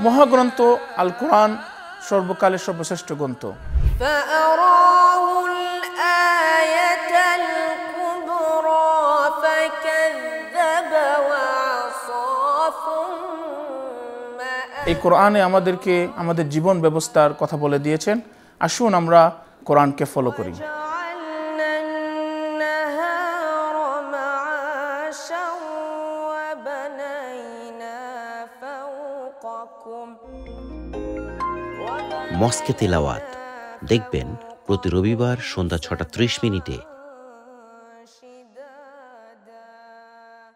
মহাগ্রন্থ আল কোরআন সর্বকালের সর্বশ্রেষ্ঠ গ্রন্থ। এই কোরআনে আমাদেরকে আমাদের জীবন ব্যবস্থার কথা বলে দিয়েছেন। আসুন আমরা কোরআনকে ফলো করি। মস্কে তেলাওয়াত দেখবেন প্রতি রবিবার সন্ধ্যা ৬টা ৩০ মিনিটে